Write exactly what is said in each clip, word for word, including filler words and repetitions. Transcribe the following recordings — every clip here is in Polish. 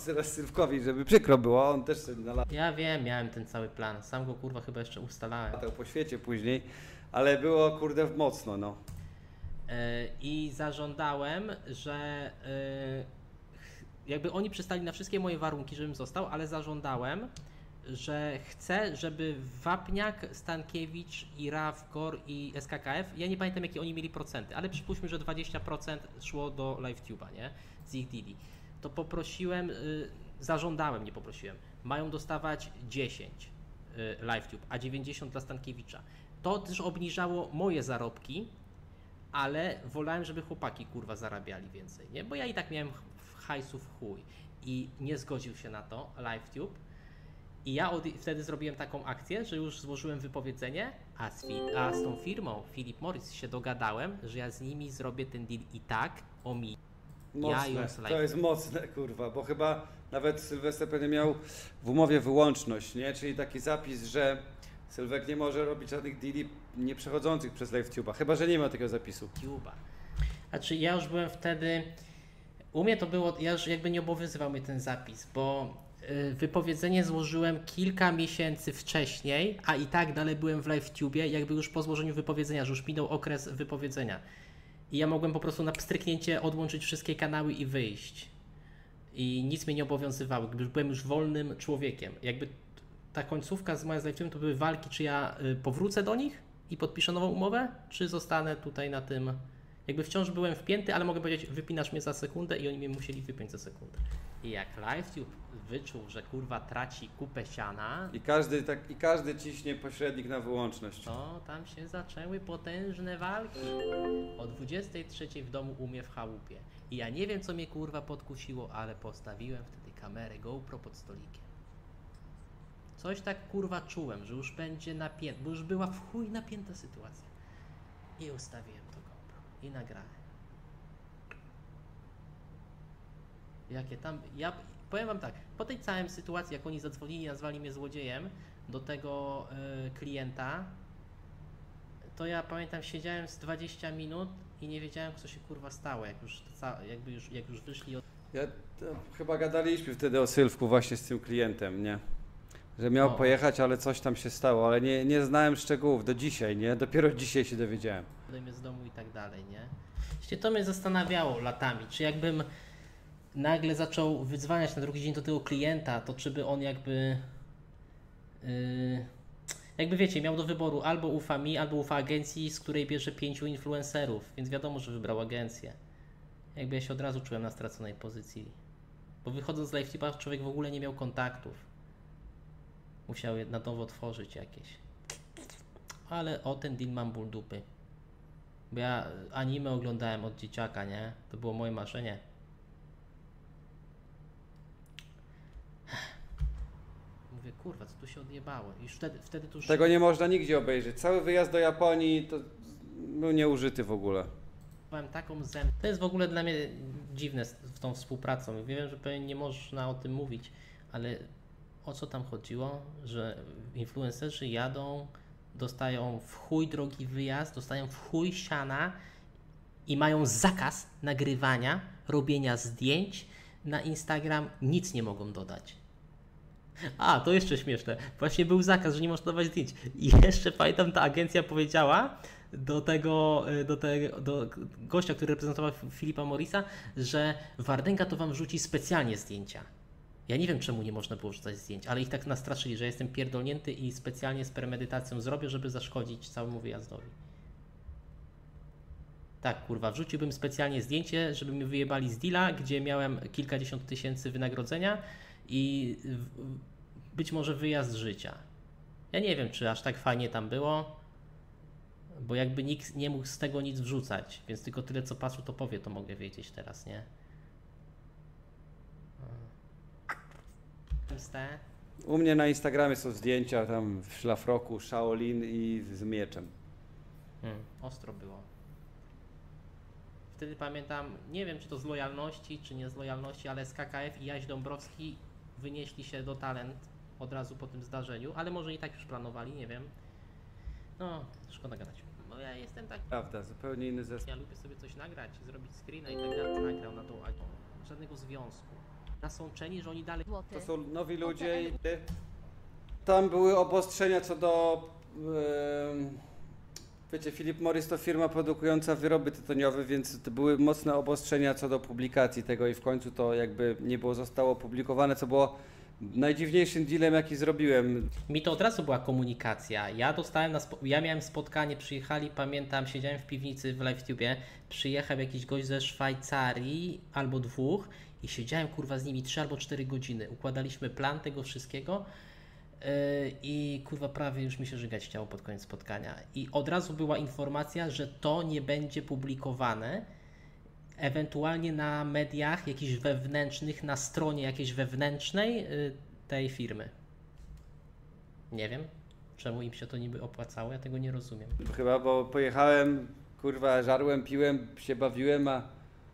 zaraz Sylwkowi, żeby przykro było, on też sobie na Ja wiem, miałem ten cały plan. Sam go kurwa chyba jeszcze ustalałem. latał po świecie później, ale było kurde mocno, no. Yy, I zażądałem, że yy, jakby oni przystali na wszystkie moje warunki, żebym został, ale zażądałem, że chcę, żeby Wapniak, Stankiewicz, i Raf, Gor i S K K F, ja nie pamiętam jakie oni mieli procenty, ale przypuśćmy, że dwadzieścia procent szło do LiveTube'a, nie? Z ich deali. To poprosiłem, y, zażądałem, nie poprosiłem, mają dostawać dziesięć y, LiveTube, a dziewięćdziesiąt dla Stankiewicza. To też obniżało moje zarobki, ale wolałem, żeby chłopaki kurwa zarabiali więcej, nie? Bo ja i tak miałem hajsów chuj i nie zgodził się na to LiveTube. I ja od, wtedy zrobiłem taką akcję, że już złożyłem wypowiedzenie, a z, a z tą firmą Philip Morris się dogadałem, że ja z nimi zrobię ten deal i tak o mi. Mocne, Ja to jest mocne, kurwa, bo chyba nawet Sylwester pewnie miał w umowie wyłączność, nie? Czyli taki zapis, że Sylwek nie może robić żadnych deali nie przechodzących przez LiveTube'a, chyba że nie ma takiego zapisu. YouTube'a. Znaczy ja już byłem wtedy, u mnie to było, ja już jakby nie obowiązywał mnie ten zapis, bo wypowiedzenie złożyłem kilka miesięcy wcześniej, a i tak dalej byłem w LiveTubie, jakby już po złożeniu wypowiedzenia, że już minął okres wypowiedzenia. I ja mogłem po prostu na pstryknięcie odłączyć wszystkie kanały i wyjść. I nic mnie nie obowiązywało, byłem już wolnym człowiekiem. Jakby ta końcówka z moją z LiveTubem to były walki, czy ja powrócę do nich i podpiszę nową umowę, czy zostanę tutaj na tym. Jakby wciąż byłem wpięty, ale mogę powiedzieć, wypinasz mnie za sekundę i oni mnie musieli wypiąć za sekundę. I jak LiveTube wyczuł, że kurwa traci kupę siana, I każdy, tak, i każdy ciśnie pośrednik na wyłączność. to tam się zaczęły potężne walki. O dwudziestej trzeciej w domu u mnie w chałupie. I ja nie wiem, co mnie kurwa podkusiło, ale postawiłem wtedy kamerę GoPro pod stolikiem. Coś tak kurwa czułem, że już będzie napięte, bo już była w chuj napięta sytuacja. I ustawiłem to GoPro i nagrałem. Jakie tam, ja powiem wam tak, po tej całej sytuacji, jak oni zadzwonili, nazwali mnie złodziejem do tego y, klienta, to ja pamiętam, siedziałem z dwadzieścia minut i nie wiedziałem, co się kurwa stało, jak już, jakby już, jak już wyszli od... Ja, chyba gadaliśmy wtedy o Sylwku właśnie z tym klientem, nie? Że miał no. pojechać, ale coś tam się stało, ale nie, nie znałem szczegółów do dzisiaj, nie? Dopiero dzisiaj się dowiedziałem. Mnie z domu i tak dalej, nie? Właściwie to mnie zastanawiało latami, czy jakbym nagle zaczął wydzwaniać na drugi dzień do tego klienta, to czy by on jakby yy, jakby wiecie, miał do wyboru albo ufa mi, albo ufa agencji, z której bierze pięciu influencerów, więc wiadomo, że wybrał agencję. Jakby ja się od razu czułem na straconej pozycji, bo wychodząc z LiveTube'a człowiek w ogóle nie miał kontaktów, musiał je na nowo tworzyć jakieś, ale o ten deal mam ból dupy, bo ja anime oglądałem od dzieciaka, nie? To było moje marzenie. Mówię, kurwa, co tu się odjebało? I już wtedy, wtedy to już... Tego nie można nigdzie obejrzeć. Cały wyjazd do Japonii to był nieużyty w ogóle. Miałem taką zem... To jest w ogóle dla mnie dziwne z, z tą współpracą. Wiem, że pewnie nie można o tym mówić, ale o co tam chodziło? Że influencerzy jadą, dostają w chuj drogi wyjazd, dostają w chuj siana i mają zakaz nagrywania, robienia zdjęć. Na Instagram nic nie mogą dodać. A, to jeszcze śmieszne. Właśnie był zakaz, że nie można dawać zdjęć. I jeszcze pamiętam, ta agencja powiedziała do tego, do tego do gościa, który reprezentował Philipa Morrisa, że Wardęga to wam rzuci specjalnie zdjęcia. Ja nie wiem, czemu nie można było rzucać zdjęć, ale ich tak nastraszyli, że jestem pierdolnięty i specjalnie z premedytacją zrobię, żeby zaszkodzić całemu wyjazdowi. Tak, kurwa, wrzuciłbym specjalnie zdjęcie, żeby mi wyjebali z deala, gdzie miałem kilkadziesiąt tysięcy wynagrodzenia i być może wyjazd życia. Ja nie wiem, czy aż tak fajnie tam było, bo jakby nikt nie mógł z tego nic wrzucać, więc tylko tyle, co pasu to powie, to mogę wiedzieć teraz, nie? U mnie na Instagramie są zdjęcia tam w szlafroku, Shaolin i z mieczem. Hmm, ostro było. Wtedy pamiętam, nie wiem czy to z lojalności, czy nie z lojalności, ale S K K F i Jaś Dąbrowski wynieśli się do talent od razu po tym zdarzeniu, ale może i tak już planowali, nie wiem. No, szkoda gadać. No ja jestem tak... Prawda, zupełnie inny zestaw. Ja lubię sobie coś nagrać, zrobić screena i tak dalej. Nagrał na tą... Żadnego związku. nasączeni, że oni dalej... To są nowi ludzie i tam były obostrzenia co do... Yy, wiecie, Philip Morris to firma produkująca wyroby tytoniowe, więc to były mocne obostrzenia co do publikacji tego i w końcu to jakby nie było, zostało opublikowane, co było najdziwniejszym dealem, jaki zrobiłem. Mi to od razu była komunikacja. Ja dostałem na spo... ja miałem spotkanie, przyjechali, pamiętam, siedziałem w piwnicy w LiveTubie, przyjechał jakiś gość ze Szwajcarii albo dwóch i siedziałem kurwa z nimi trzy albo cztery godziny. Układaliśmy plan tego wszystkiego yy, i kurwa prawie już mi się żygać chciało pod koniec spotkania. I od razu była informacja, że to nie będzie publikowane. Ewentualnie na mediach jakichś wewnętrznych, na stronie jakiejś wewnętrznej y, tej firmy. Nie wiem, czemu im się to niby opłacało, ja tego nie rozumiem. Chyba, bo pojechałem, kurwa, żarłem, piłem, się bawiłem, a...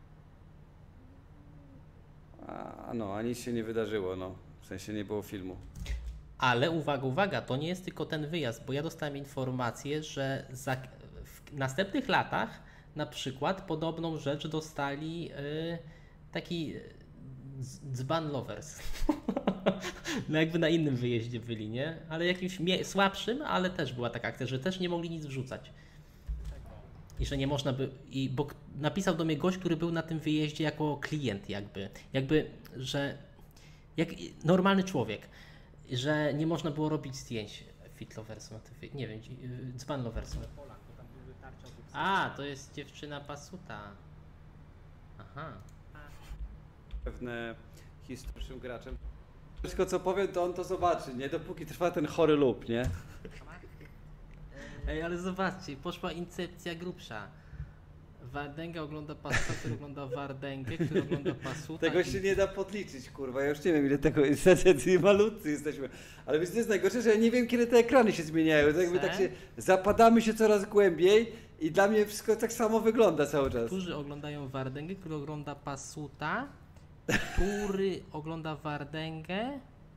A no, a nic się nie wydarzyło, no. W sensie nie było filmu. Ale uwaga, uwaga, to nie jest tylko ten wyjazd, bo ja dostałem informację, że za, w następnych latach na przykład podobną rzecz dostali yy, taki dzban lovers. No jakby na innym wyjeździe byli, nie? Ale jakimś słabszym, ale też była taka akcja, że też nie mogli nic wrzucać. I że nie można by... I, bo napisał do mnie gość, który był na tym wyjeździe jako klient jakby. Jakby, że... Jak normalny człowiek. Że nie można było robić zdjęć fit loversom. Nie wiem, dzban loversom. A, to jest dziewczyna Pasuta. Aha. Pewne historycznym graczem. Wszystko co powiem, to on to zobaczy, nie? Dopóki trwa ten chory loop, nie? Ej, ale zobaczcie, poszła incepcja grubsza. Wardęga ogląda Pasuta, który ogląda Wardęgę, który ogląda Pasuta. Tego się i... nie da podliczyć, kurwa. Ja już nie wiem, ile tego jest. Niestety malutcy jesteśmy. Ale wiesz, to jest najgorsze, że ja nie wiem, kiedy te ekrany się zmieniają. To jakby tak się zapadamy się coraz głębiej i dla mnie wszystko tak samo wygląda cały czas. Którzy oglądają Wardęgę, który ogląda Pasuta, który ogląda Wardęgę.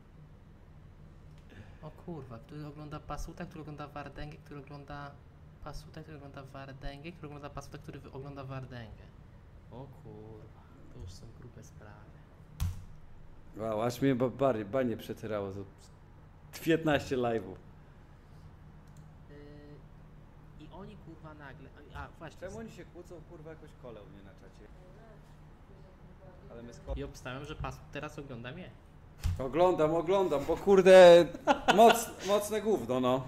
O kurwa, który ogląda Pasuta, który ogląda Wardęgę, który ogląda Pasuta, który ogląda Wardęgę, który ogląda Pasuta, który ogląda Wardęgę. O kurwa, to już są grube sprawy. Wow, aż mnie banie, banie przecierało. piętnaście live'ów. Yy, I oni kurwa nagle, a właśnie. Czemu oni się kłócą, kurwa, jakoś kolę u mnie na czacie? Ale my I obstawiam, że Pasut teraz ogląda mnie. Oglądam, oglądam, bo kurde, moc, mocne gówno, no.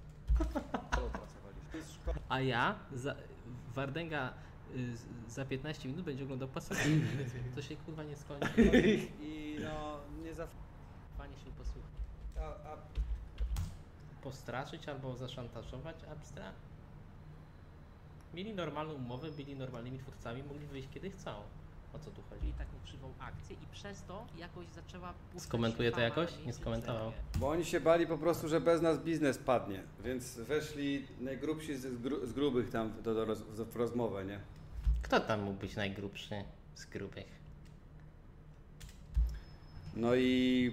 A ja, za, Wardęga y, za piętnaście minut będzie oglądał Pasuta. To się kurwa nie skończy. I no, nie za... Fajnie się posłucha. A, a... Postraszyć albo zaszantażować Abstra? Mieli normalną umowę, byli normalnymi twórcami, mogli wyjść kiedy chcą. O co tu chodzi? I taką krzywą akcję i przez to jakoś zaczęła... Skomentuje to jakoś? Nie skomentował. Bo oni się bali po prostu, że bez nas biznes padnie, więc weszli najgrubsi z, gru, z grubych tam do, do roz, w rozmowę, nie? Kto tam mógł być najgrubszy z grubych? No i...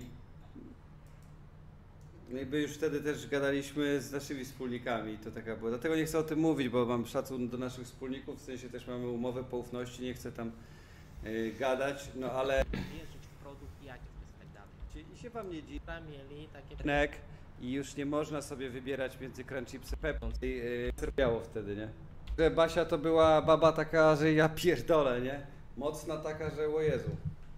Jakby już wtedy też gadaliśmy z naszymi wspólnikami, to taka była. Dlatego nie chcę o tym mówić, bo mam szacun do naszych wspólników, w sensie też mamy umowę poufności, nie chcę tam yy, gadać, no ale... Wierzyć w produkt i jakiś jest tak dalej. I się wam nie dziwi. Tam mieli takie... Nek i już nie można sobie wybierać między Crunchipsem a Pepą. I yy, biało wtedy, nie? Że Basia to była baba taka, że ja pierdolę, nie? Mocna taka, że o Jezu.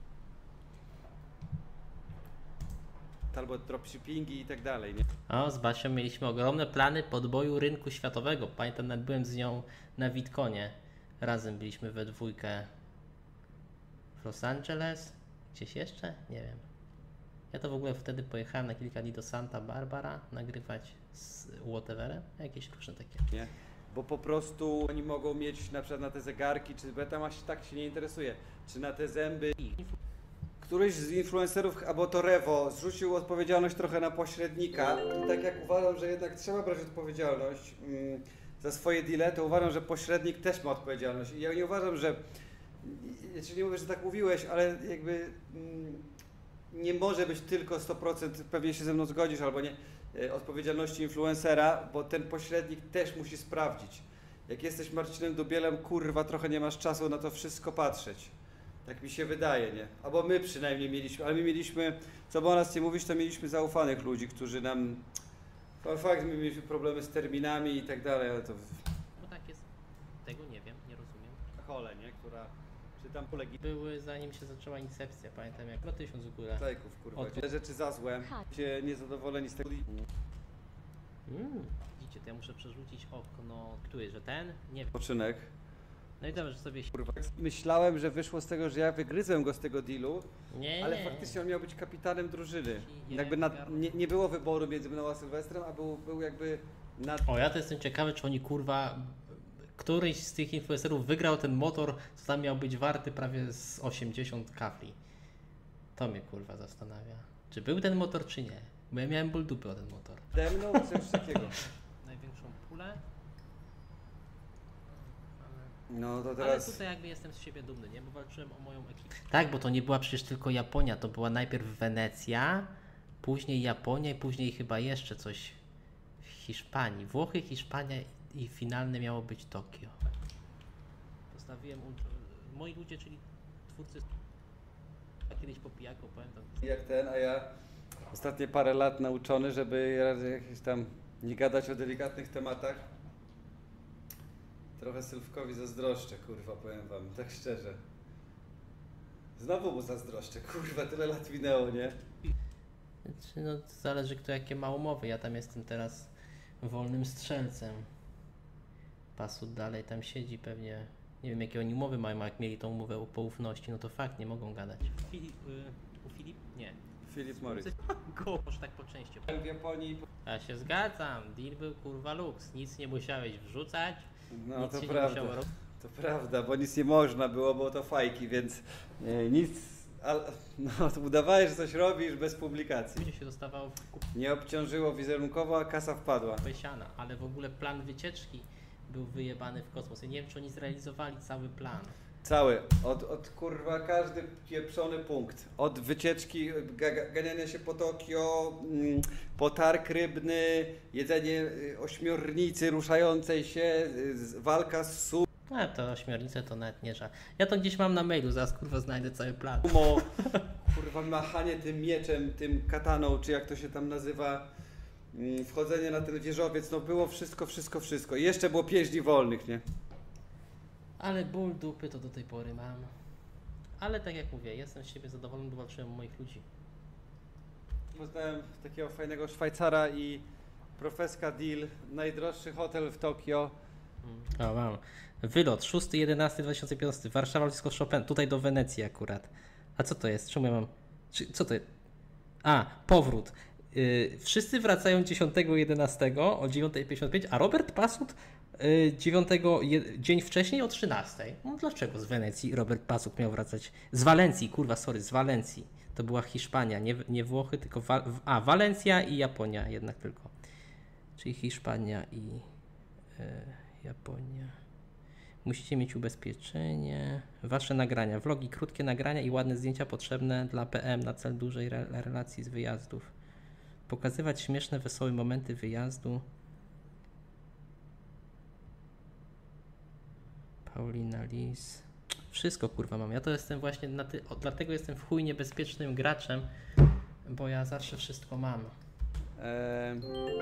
Albo dropshippingi i tak dalej, nie? O, z Basią mieliśmy ogromne plany podboju rynku światowego. Pamiętam, nawet byłem z nią na Witconie. Razem byliśmy we dwójkę w Los Angeles. Gdzieś jeszcze? Nie wiem. Ja to w ogóle wtedy pojechałem na kilka dni do Santa Barbara nagrywać z whateverem. Jakieś różne takie. Nie? Bo po prostu oni mogą mieć na przykład na te zegarki, czy beta się tak się nie interesuje, czy na te zęby. Któryś z influencerów, albo to Rewo, zrzucił odpowiedzialność trochę na pośrednika i tak jak uważam, że jednak trzeba brać odpowiedzialność mm, za swoje deale, to uważam, że pośrednik też ma odpowiedzialność. I ja nie uważam, że, ja ci nie mówię, że tak mówiłeś, ale jakby mm, nie może być tylko sto procent, pewnie się ze mną zgodzisz albo nie, odpowiedzialności influencera, bo ten pośrednik też musi sprawdzić. Jak jesteś Marcinem Dubielem, kurwa, trochę nie masz czasu na to wszystko patrzeć. Tak mi się wydaje, nie? Albo my przynajmniej mieliśmy, ale my mieliśmy, co by o nas nie mówić, to mieliśmy zaufanych ludzi, którzy nam... Fakt, my mieliśmy problemy z terminami i tak dalej, ale to... Bo tak jest. Tego nie wiem, nie rozumiem. Chole, nie? Która... Czy tam polegi... Były zanim się zaczęła incepcja, pamiętam jak no tysiąc w górę. Lejków, kurwa. Od- Te rzeczy za złe. Cię niezadowoleni z tego... Mm. Widzicie, to ja muszę przerzucić okno. Który, że ten? Nie wiem. Poczynek. No i dobrze, że sobie... Kurwa. Myślałem, że wyszło z tego, że ja wygryzłem go z tego dealu, Nie, ale nie. faktycznie on miał być kapitanem drużyny. Nie, Jakby na, gar- nie, nie było wyboru między mną a Sylwestrem, a był, był jakby na... O, ja to jestem ciekawy, czy oni kurwa... Któryś z tych influencerów wygrał ten motor, co tam miał być warty prawie z osiemdziesiąt kafli. To mnie kurwa zastanawia. Czy był ten motor, czy nie? Bo ja miałem ból dupy o ten motor. Nade mną coś takiego. Największą pulę. No to Ale teraz... tutaj jakby jestem z siebie dumny, nie? Bo walczyłem o moją ekipę. Tak, bo to nie była przecież tylko Japonia, to była najpierw Wenecja, później Japonia i później chyba jeszcze coś w Hiszpanii. Włochy, Hiszpania i finalne miało być Tokio. Postawiłem ultra... moi ludzie, czyli twórcy... A kiedyś po pijaku powiem to... Jak ten, a ja ostatnie parę lat nauczony, żeby jakieś tam nie gadać o delikatnych tematach. Trochę Sylwkowi zazdroszczę, kurwa, powiem wam, tak szczerze. Znowu mu zazdroszczę, kurwa, tyle lat minęło, nie? Znaczy, no, to zależy kto jakie ma umowy. Ja tam jestem teraz wolnym strzelcem. Pasut dalej tam siedzi pewnie. Nie wiem jakie oni umowy mają, a jak mieli tą umowę o poufności, no to fakt, nie mogą gadać. Filip, y, u Filip? Nie. Philip Morris. Go, może tak po części. W Japonii... Ja się zgadzam, deal był kurwa luks. Nic nie musiałeś wrzucać, No nic to się prawda, nie musiało robić. to prawda, bo nic nie można było, bo to fajki, więc e, nic... Ale, no, to udawałeś, że coś robisz bez publikacji. Ludzie się dostawało w kupę Nie obciążyło wizerunkowo, a kasa wpadła. siana, ale w ogóle plan wycieczki był wyjebany w kosmos. Ja nie wiem czy oni zrealizowali cały plan. Cały, od, od kurwa każdy pieprzony punkt. Od wycieczki, ga- ga- ganiania się po Tokio, mm, po targ rybny, jedzenie y, ośmiornicy ruszającej się, y, z- walka z No to ośmiornicę to nawet nie żal. Ja to gdzieś mam na mailu, zaraz kurwa znajdę cały plan. sumo, kurwa machanie tym mieczem, tym kataną, czy jak to się tam nazywa, mm, wchodzenie na ten wieżowiec, no było wszystko, wszystko, wszystko. I jeszcze było pięć dni wolnych, nie? Ale ból dupy to do tej pory mam. Ale tak jak mówię, jestem z siebie zadowolony, bo walczyłem o moich ludzi. Poznałem takiego fajnego Szwajcara i profeska deal, najdroższy hotel w Tokio. O, mam. Wylot szósty jedenasty dwa tysiące piętnaście, Warszawa, lotnisko Chopin, tutaj do Wenecji akurat. A co to jest? Czemu ja mam... Czy, co to jest? A, powrót. Yy, wszyscy wracają dziesiątego jedenastego o dziewiąta pięćdziesiąt pięć, a Robert Pasut yy, dziewiątego je, dzień wcześniej o trzynastej. No dlaczego z Wenecji Robert Pasut miał wracać? Z Walencji, kurwa, sorry, z Walencji. To była Hiszpania, nie, nie Włochy, tylko... Wa a, Walencja i Japonia jednak tylko. Czyli Hiszpania i yy, Japonia. Musicie mieć ubezpieczenie. Wasze nagrania, vlogi, krótkie nagrania i ładne zdjęcia potrzebne dla P M na cel dużej re relacji z wyjazdów. Pokazywać śmieszne, wesołe momenty wyjazdu. Paulina Lis. Wszystko kurwa mam. Ja to jestem właśnie, na ty o, dlatego jestem w chuj niebezpiecznym graczem, bo ja zawsze wszystko mam. Eee,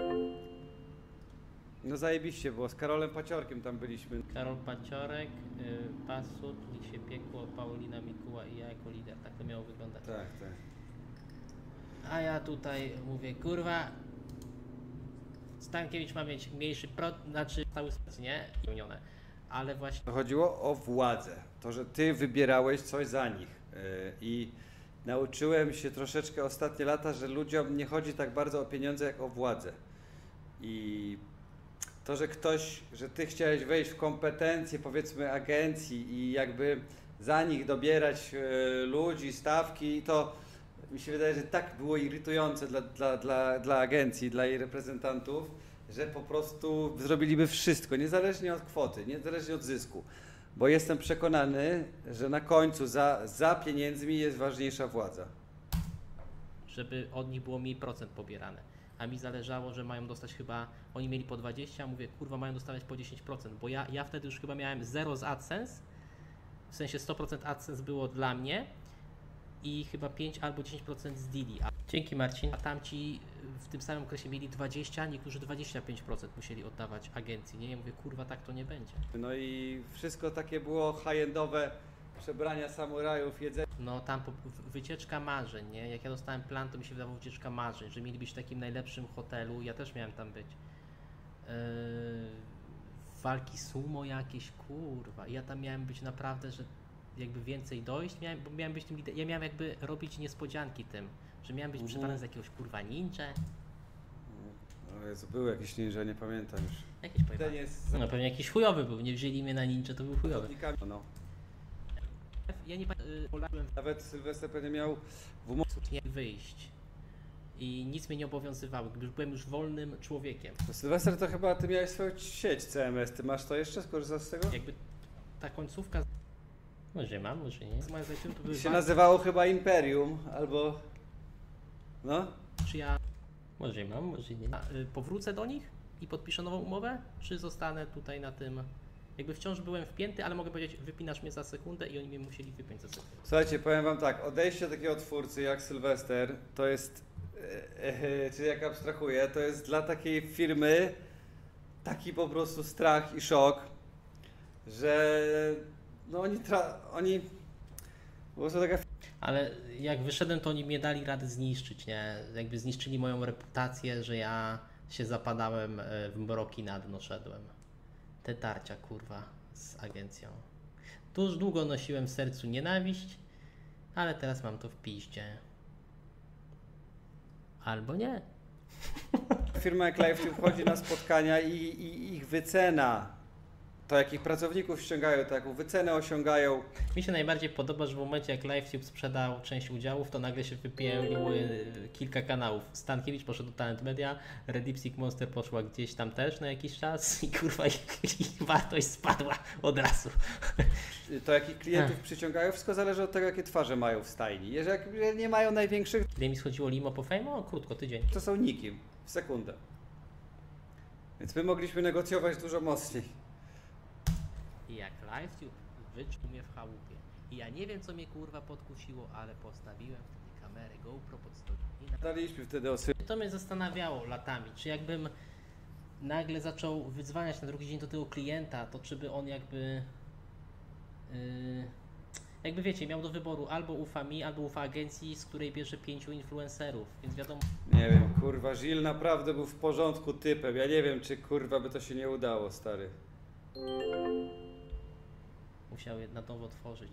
no zajebiście było, z Karolem Paciorkiem tam byliśmy. Karol Paciorek, y, Pasut, Niech się piekło, Paulina Mikuła i ja jako lider. Tak to miało wyglądać. Tak, tak. A ja tutaj mówię, kurwa, Stankiewicz ma mieć mniejszy pro, znaczy cały sens, nie? I unione. Ale właśnie To chodziło o władzę, to, że ty wybierałeś coś za nich. Yy, I nauczyłem się troszeczkę ostatnie lata, że ludziom nie chodzi tak bardzo o pieniądze, jak o władzę. I to, że ktoś, że ty chciałeś wejść w kompetencje, powiedzmy, agencji i jakby za nich dobierać yy, ludzi, stawki, to mi się wydaje, że tak było irytujące dla, dla, dla, dla agencji, dla jej reprezentantów, że po prostu zrobiliby wszystko, niezależnie od kwoty, niezależnie od zysku. Bo jestem przekonany, że na końcu za, za pieniędzmi jest ważniejsza władza. żeby od nich było mniej procent pobierane. A mi zależało, że mają dostać chyba, oni mieli po dwadzieścia, a mówię, kurwa, mają dostawać po dziesięć procent, bo ja, ja wtedy już chyba miałem zero z AdSense w sensie sto procent AdSense było dla mnie i chyba pięć albo dziesięć procent z Dili. A dzięki Marcin. A tamci w tym samym okresie mieli dwadzieścia, niektórzy dwadzieścia pięć procent musieli oddawać agencji, nie? Ja mówię, kurwa, tak to nie będzie. No i wszystko takie było high-endowe, przebrania samurajów, jedzenie. No tam po, wycieczka marzeń, nie? Jak ja dostałem plan, to mi się wydawało wycieczka marzeń, że mieli być w takim najlepszym hotelu, ja też miałem tam być. Yy, walki sumo jakieś, kurwa. I ja tam miałem być naprawdę, że jakby więcej dojść, miałem, bo miałem być tym liderem. Ja miałem jakby robić niespodzianki tym, że miałem być Mhm. przybrany z jakiegoś kurwa ninja. O Jezu, był jakiś ninja, nie pamiętam już. Jakieś pojebane. Ten jest No pewnie jakiś chujowy był, nie wzięli mnie na ninja, to był chujowy. zawodnikami. No. Ja nie pamiętam, Nawet Sylwester pewnie miał w umowie. nie wyjść. I nic mnie nie obowiązywało, gdyż byłem już wolnym człowiekiem. Sylwester to chyba ty miałeś swoją sieć C M S, ty masz to jeszcze? Skorzystasz z tego? Jakby ta końcówka. Może mam, może nie. Z moją zajściem to były się walki, nazywało chyba Imperium, albo... No? czy ja. Może mam, może nie. A, y, powrócę do nich i podpiszę nową umowę, czy zostanę tutaj na tym. Jakby wciąż byłem wpięty, ale mogę powiedzieć, wypinasz mnie za sekundę i oni mnie musieli wypiąć za sekundę. Słuchajcie, powiem wam tak, odejście takiego twórcy jak Sylwester, to jest, e, e, czyli jak abstrahuję, to jest dla takiej firmy taki po prostu strach i szok, że no oni, tra- oni po prostu taka Ale jak wyszedłem, to oni mnie dali radę zniszczyć, nie? Jakby zniszczyli moją reputację, że ja się zapadałem e, w mroki na dno szedłem. Te tarcia, kurwa, z agencją. Tuż długo nosiłem w sercu nienawiść, ale teraz mam to w piździe. Albo nie. firma jak LiveTube chodzi na spotkania i, i ich wycena, to jakich pracowników ściągają, to jaką wycenę osiągają. Mi się najbardziej podoba, że w momencie jak LiveTube sprzedał część udziałów, to nagle się wypieliło kilka kanałów. Stankiewicz poszedł do Talent Media, Redipsik Monster poszła gdzieś tam też na jakiś czas i kurwa ich, ich wartość spadła od razu. To jakich klientów przyciągają, wszystko zależy od tego, jakie twarze mają w stajni. Jeżeli nie mają największych, Ile mi schodziło limo po fame? O, krótko, tydzień. to są nikim, w sekundę. Więc my mogliśmy negocjować dużo mocniej. I jak LiveTube wyczuł mnie w chałupie. I ja nie wiem, co mnie kurwa podkusiło, ale postawiłem wtedy kamerę GoPro pod stołem. I na... Daliśmy wtedy o To mnie zastanawiało latami, czy jakbym nagle zaczął wydzwaniać na drugi dzień do tego klienta, to czy by on jakby... Yy, jakby wiecie, miał do wyboru albo ufa mi, albo ufa agencji, z której bierze pięciu influencerów, więc wiadomo... Nie wiem, kurwa, Gilles naprawdę był w porządku typem. Ja nie wiem, czy kurwa by to się nie udało, stary. Musiał je na nowo tworzyć.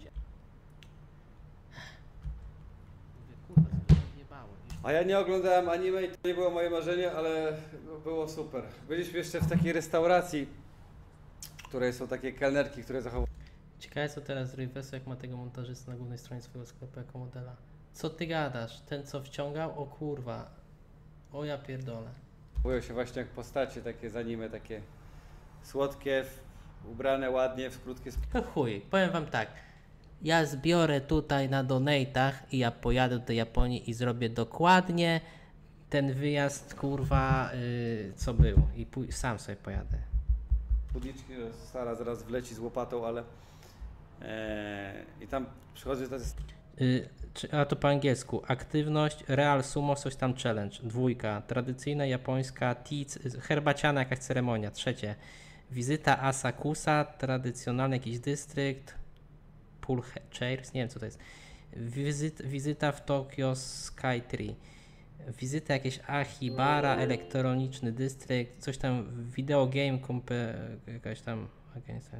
Mówię, kurwa, co mnie odjebało. A ja nie oglądałem anime i to nie było moje marzenie, ale no, było super. Byliśmy jeszcze w takiej restauracji, w której są takie kelnerki, które zachowują. Ciekawe co teraz zrobi Weso, jak ma tego montażysty na głównej stronie swojego sklepu jako modela. Co ty gadasz? Ten co wciągał? O kurwa. O ja pierdolę. Zachowują się właśnie jak postacie takie z anime, takie słodkie, w- ubrane ładnie, w krótkie sp- To chuj, powiem wam tak. Ja zbiorę tutaj na donate'ach i ja pojadę do tej Japonii i zrobię dokładnie ten wyjazd kurwa yy, co był. I pój- sam sobie pojadę. spódniczki, że Sara zaraz wleci z łopatą, ale eee, i tam przychodzi tacy Y, czy, a to po angielsku. Aktywność, Real Sumo, coś tam challenge. Dwójka. Tradycyjna japońska tic, herbaciana jakaś ceremonia. Trzecie. Wizyta Asakusa, tradycjonalny jakiś dystrykt. Pool he- chairs, nie wiem co to jest. Wizyt, wizyta w Tokyo Skytree. Wizyta jakieś Ahibara, elektroniczny dystrykt. Coś tam, video game, kompe, jakaś tam agencja.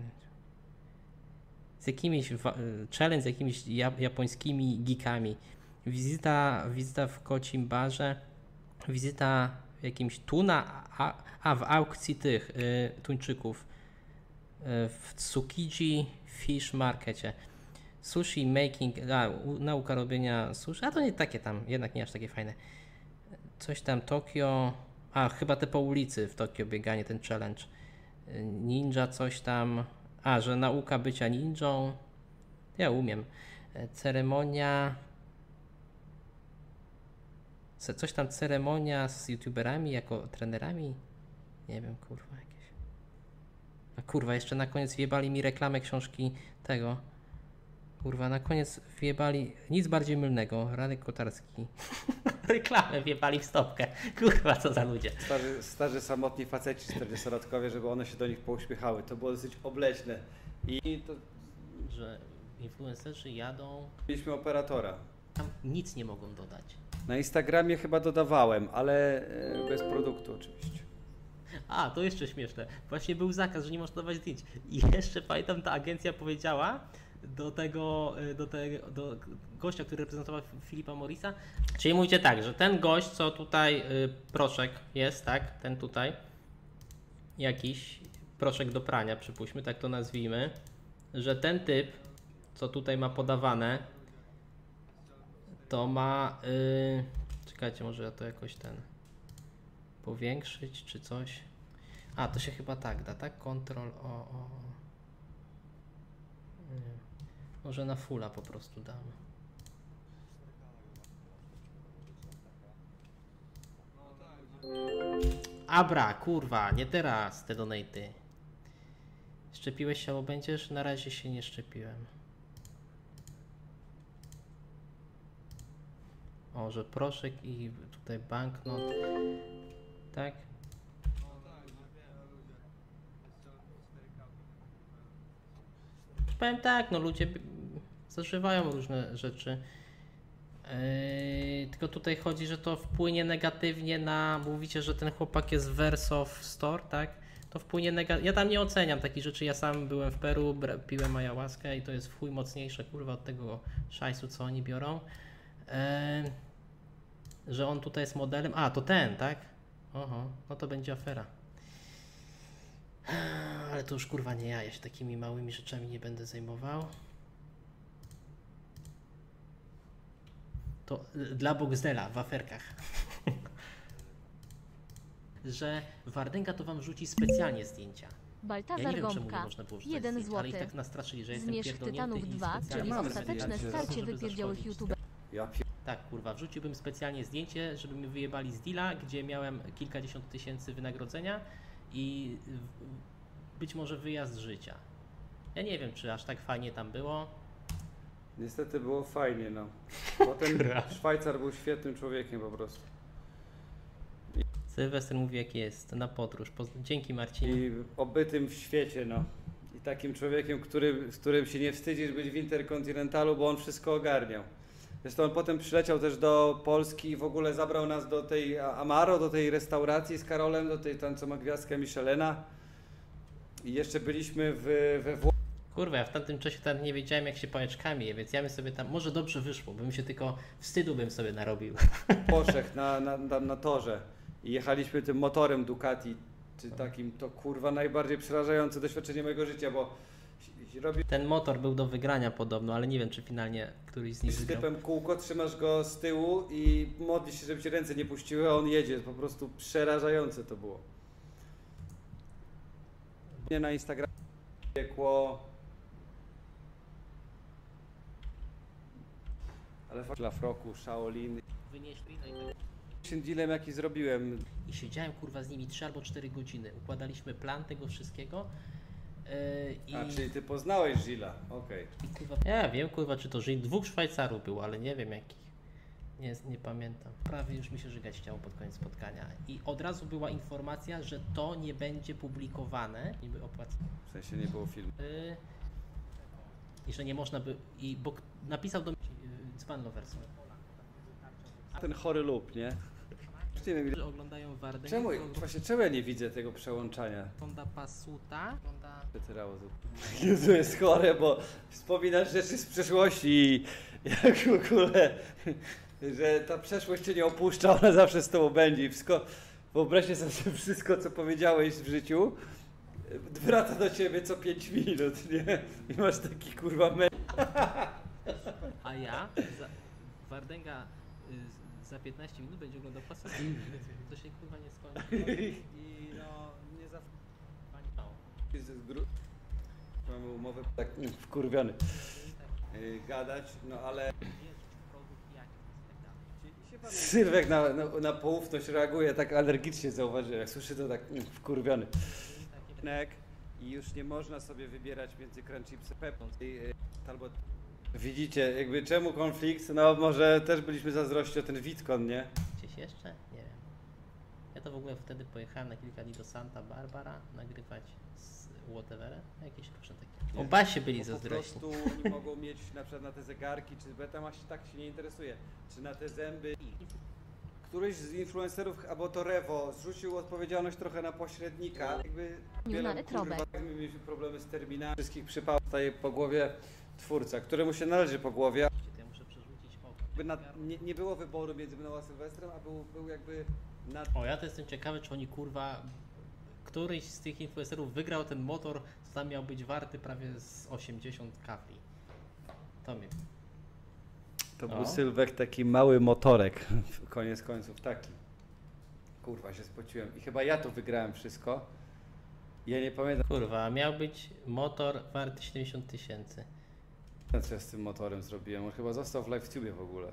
Z jakimiś wa- challenge z jakimiś ja- japońskimi geekami. Wizyta, wizyta w kocim barze, wizyta w jakimś tuna, a, a w aukcji tych y, tuńczyków y, w Tsukiji Fish Markecie. Sushi making, a, u, nauka robienia sushi, a to nie takie tam, jednak nie aż takie fajne. Coś tam Tokio, a chyba te po ulicy w Tokio bieganie, ten challenge. Y, Ninja coś tam. A, że nauka bycia ninją. Ja umiem. E, Ceremonia. Ce- Coś tam ceremonia z youtuberami jako trenerami. Nie wiem, kurwa jakieś. A kurwa, jeszcze na koniec wjebali mi reklamę książki tego. Kurwa, na koniec wjebali nic bardziej mylnego. Radek Kotarski. Reklamę wjebali w stopkę. Kurwa, co za ludzie. Starzy, starzy samotni faceci czterdziestolatkowie, żeby one się do nich pouśmiechały. To było dosyć obleśne. I to... Że influencerzy jadą... Mieliśmy operatora. Tam nic nie mogą dodać. Na Instagramie chyba dodawałem, ale e, bez produktu oczywiście. A, to jeszcze śmieszne. Właśnie był zakaz, że nie można dawać zdjęć. I jeszcze pamiętam, ta agencja powiedziała do tego, do tego, do gościa, który reprezentował Filipa Morrisa. Czyli mówicie tak, że ten gość, co tutaj y, proszek jest, tak, ten tutaj, jakiś proszek do prania, przypuśćmy, tak to nazwijmy, że ten typ, co tutaj ma podawane, to ma, y, czekajcie, może ja to jakoś ten powiększyć, czy coś. A, to się chyba tak da, tak? Ctrl o, o, o. Nie. Może na fulla po prostu dam. Abra, kurwa, nie teraz te donaty. Szczepiłeś się albo będziesz? Na razie się nie szczepiłem. O, że proszek i tutaj banknot. Tak? Powiem tak, no ludzie zażywają różne rzeczy. Yy, tylko tutaj chodzi, że to wpłynie negatywnie na... Mówicie, że ten chłopak jest Verso w Store, tak? To wpłynie negatywnie. Ja tam nie oceniam takich rzeczy. Ja sam byłem w Peru, piłem ayahuaskę i to jest w chuj mocniejsze, kurwa, od tego szajsu, co oni biorą. Yy, że on tutaj jest modelem. A, to ten, tak? Oho, no to będzie afera. Ale to już kurwa nie ja, ja się takimi małymi rzeczami nie będę zajmował. To dla Boxdela w aferkach. Że Wardęga to wam rzuci specjalnie zdjęcia. Ja Baltazar nie wiem, czemu nie Gąbka, można było rzucać jeden zdjęć, ale i złoty. tak nastraszyli, że jestem Zmierzch pierdolnięty Tytanów i dwa, specjalnie czyli mam ostateczne zdjęcie, starcie żeby wypierdziałych zaszkodzić. YouTube'a. Ja pier... Tak, kurwa, wrzuciłbym specjalnie zdjęcie, żeby mi wyjebali z deala, gdzie miałem kilkadziesiąt tysięcy wynagrodzenia i być może wyjazd życia. Ja nie wiem, czy aż tak fajnie tam było. Niestety było fajnie, no. Bo ten Szwajcar był świetnym człowiekiem po prostu. Sylwester mówi, jak jest, na podróż. Poz- Dzięki, Marcin. I obytym w świecie, no. I takim człowiekiem, który, z którym się nie wstydzisz być w Interkontynentalu, bo on wszystko ogarniał. Zresztą on potem przyleciał też do Polski i w ogóle zabrał nas do tej Amaro, do tej restauracji z Karolem, do tej tam, co ma gwiazdkę Michelena. I jeszcze byliśmy w, we Włoszech. Kurwa, ja w tamtym czasie tam nie wiedziałem, jak się pałeczkami je, więc ja bym sobie tam, może dobrze wyszło, bym się tylko wstydu bym sobie narobił. Włoszech na, na, na, na torze i jechaliśmy tym motorem Ducati, czy takim, to kurwa najbardziej przerażające doświadczenie mojego życia, bo robisz Ten motor był do wygrania podobno, ale nie wiem, czy finalnie któryś z nich z wygrał. typem kółko, trzymasz go z tyłu i modlisz się, żeby ci ręce nie puściły, a on jedzie, po prostu przerażające to było. Nie na Instagramie piekło, ale fakt Lafroku, Shaolin. Wynieśli, no i tak. Pierwszym dealem jaki zrobiłem, I siedziałem kurwa z nimi trzy albo cztery godziny. Układaliśmy plan tego wszystkiego. Yy, i, a czyli ty poznałeś Gilla, okej. i kurwa, ja wiem kurwa, czy to Żyd, dwóch Szwajcarów było, ale nie wiem jakich. Nie, nie pamiętam. Prawie już mi się żygać chciało pod koniec spotkania. I od razu była informacja, że to nie będzie publikowane, niby opłacone. W sensie nie było filmu. Yy, I że nie można by. I bo k- napisał do mnie yy, Dzban Loverson. Ten chory lub, nie? Już nie wiem, ile- Że oglądają Wardęgę. czemu, to właśnie czemu ja nie widzę tego przełączania? Ogląda Pasuta. Ogląda... Przetyrało to. Jezu, jest chore, bo wspominasz rzeczy z przeszłości i jak w ogóle, że ta przeszłość cię nie opuszcza, ona zawsze z tobą będzie. I wszystko, wyobraźcie sobie wszystko, co powiedziałeś w życiu, wraca do ciebie co pięć minut, nie? I masz taki kurwa me... A ja, za, Wardęga y, za piętnaście minut będzie oglądał Pasuta. To się kurwa nie skończy. I no, nie zawsze... Mamy umowę tak mm, wkurwiony yy, gadać, no ale Sylwek na, na, na poufność reaguje tak alergicznie, zauważyłem, jak słyszy to tak mm, wkurwiony. I już nie można sobie wybierać między crunchipsem Pepą, yy, albo Widzicie, jakby czemu konflikt? No może też byliśmy zazdrości o ten Witkon, nie? Gdzieś jeszcze? Nie wiem. Ja to w ogóle wtedy pojechałem na kilka dni do Santa Barbara nagrywać z whatever, jakieś różne takie. O basie byli Bo po zazdrośni. prostu nie mogą mieć na przykład na te zegarki, czy beta ma się tak się nie interesuje, czy na te zęby. Któryś z influencerów, albo to Rewo, zrzucił odpowiedzialność trochę na pośrednika. Jakby na wielu, retrobę. kurwa, my mieliśmy problemy z terminami, wszystkich przypał staje po głowie twórca, któremu się należy po głowie. Ja muszę przerzucić oko. Jakby na, nie, nie było wyboru między mną a Sylwestrem, a był, był jakby na... O, ja to jestem ciekawy, czy oni kurwa, któryś z tych influencerów wygrał ten motor, co tam miał być warty prawie z osiemdziesiąt kafli. To mnie. To O. był Sylwek taki mały motorek, koniec końców taki. Kurwa, się spociłem i chyba ja to wygrałem wszystko. Ja nie pamiętam, Kurwa, miał być motor warty siedemdziesiąt tysięcy. co ja z tym motorem zrobiłem. On chyba został w LiveTubie w ogóle.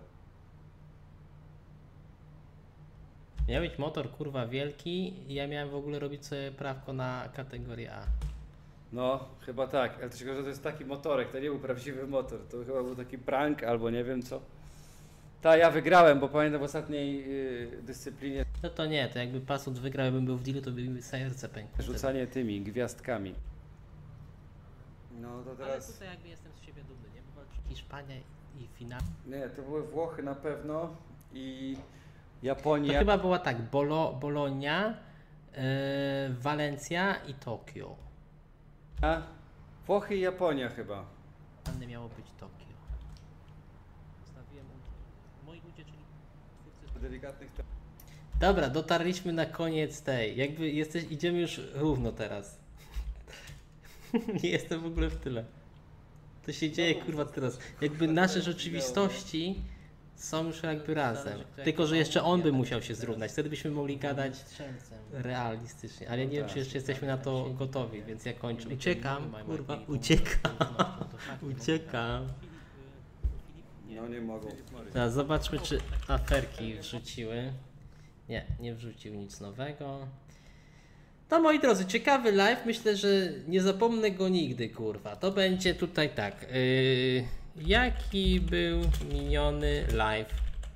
Miał być motor kurwa wielki i ja miałem w ogóle robić sobie prawko na kategorię A. No, chyba tak, ale tylko, że to jest taki motorek, to nie był prawdziwy motor, to chyba był taki prank albo nie wiem co. Ta, ja wygrałem, bo pamiętam w ostatniej yy, dyscyplinie No to nie, to jakby Pasut wygrał, jakbym był w dealu, to by mi serce pękło. rzucanie tymi gwiazdkami. No to Ale teraz... tutaj jakby jestem z siebie dumny, nie? Bo walczy Hiszpania i finał. Nie, to były Włochy na pewno i To Japonia. chyba była tak, Bolo, Bologna, yy, Walencja i Tokio. A, Włochy i Japonia chyba. Anne miało być Tokio. Zostawiłem moi ludzie, czyli twórcy. Delikatnych te... Dobra, dotarliśmy na koniec tej. Jakby jesteś, idziemy już równo teraz. Nie jestem w ogóle w tyle. To się dzieje kurwa teraz. Jakby nasze rzeczywistości są już jakby razem. Tylko, że jeszcze on by musiał się zrównać. Wtedy byśmy mogli gadać realistycznie. Ale nie wiem, czy jeszcze jesteśmy na to gotowi, więc ja kończę. Uciekam, kurwa, uciekam. Uciekam. No nie mogą. Teraz zobaczmy, czy aferki wrzuciły. Nie, nie wrzucił nic nowego. No moi drodzy, ciekawy live. Myślę, że nie zapomnę go nigdy, kurwa. To będzie tutaj tak. Yy, jaki był miniony live?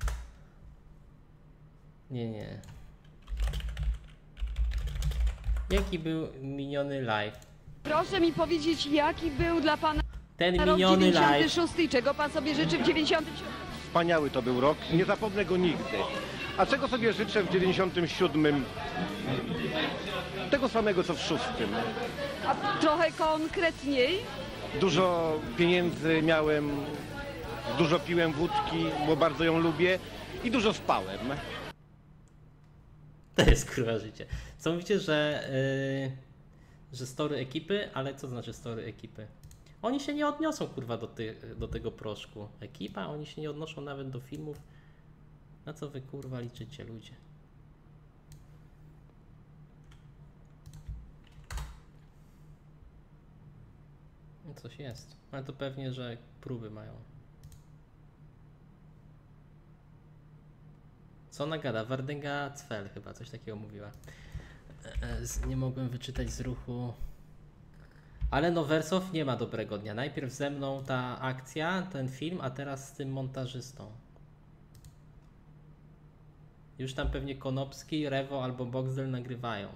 Nie, nie. Jaki był miniony live? Proszę mi powiedzieć, jaki był dla pana Ten rok miniony dziewięćdziesiąty live. szósty i czego pan sobie życzy w dziewięćdziesiątym siódmym? Wspaniały to był rok, nie zapomnę go nigdy. A czego sobie życzę w dziewięćdziesiątym siódmym? Tego samego co w szóstym. A trochę konkretniej? Dużo pieniędzy miałem, dużo piłem wódki, bo bardzo ją lubię i dużo spałem. To jest kurwa życie. Co mówicie, że, yy, że story ekipy, ale co znaczy story ekipy? Oni się nie odniosą kurwa do, ty, do tego proszku. Ekipa, oni się nie odnoszą nawet do filmów. Na co wy kurwa liczycie, ludzie? No coś jest, ale to pewnie, że próby mają. Co ona gada? Wardęga Cfel chyba, coś takiego mówiła. E, e, z- Nie mogłem wyczytać z ruchu. Ale no Wersow nie ma dobrego dnia. Najpierw ze mną ta akcja, ten film, a teraz z tym montażystą. Już tam pewnie Konopski, Rewo albo Boxdel nagrywają.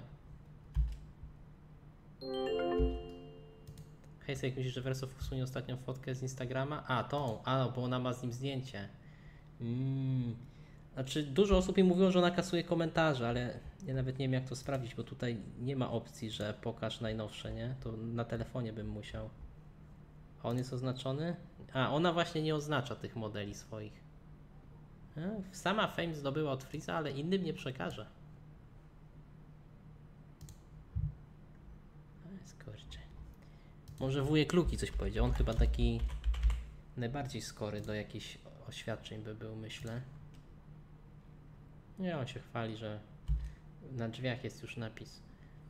Hej, jak myślisz, że Wersow usunie ostatnią fotkę z Instagrama? A, tą, a, bo ona ma z nim zdjęcie. Mm. Znaczy, dużo osób mi mówiło, że ona kasuje komentarze, ale ja nawet nie wiem, jak to sprawdzić, bo tutaj nie ma opcji, że pokaż najnowsze, nie? To na telefonie bym musiał. A on jest oznaczony? A, ona właśnie nie oznacza tych modeli swoich. E, Sama Fame zdobyła od Freeza, ale innym nie przekaże. E, Skurcze. Może wujek Luki coś powiedział. On chyba taki najbardziej skory do jakichś oświadczeń by był, myślę. Nie, on się chwali, że na drzwiach jest już napis.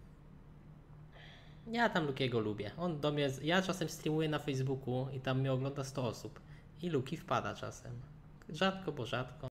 Ja tam Lukiego lubię. On do mnie. Ja czasem streamuję na Facebooku i tam mnie ogląda sto osób. I Luki wpada czasem. Rzadko, bo rzadko.